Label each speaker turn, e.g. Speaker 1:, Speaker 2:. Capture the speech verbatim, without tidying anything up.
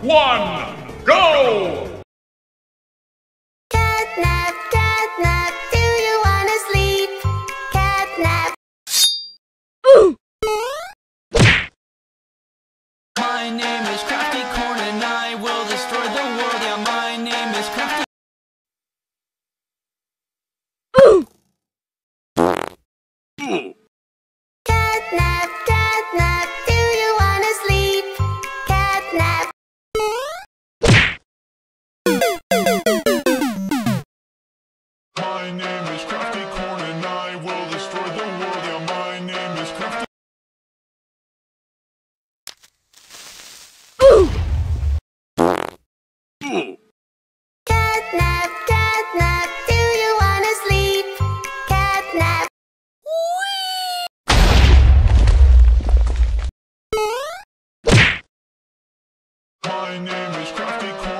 Speaker 1: one, go!
Speaker 2: Catnap, catnap, do you wanna sleep? Catnap.
Speaker 3: My name is Craftycorn and I will destroy the world. Yeah, my name is Crafty.
Speaker 2: Catnap, catnap, do you wanna sleep? Catnap.
Speaker 4: My name is Craftycorn and I will destroy the world. Yeah, my name is Crafty.
Speaker 2: Catnap, catnap, do you wanna sleep? Catnap.
Speaker 4: My name is Craftycorn.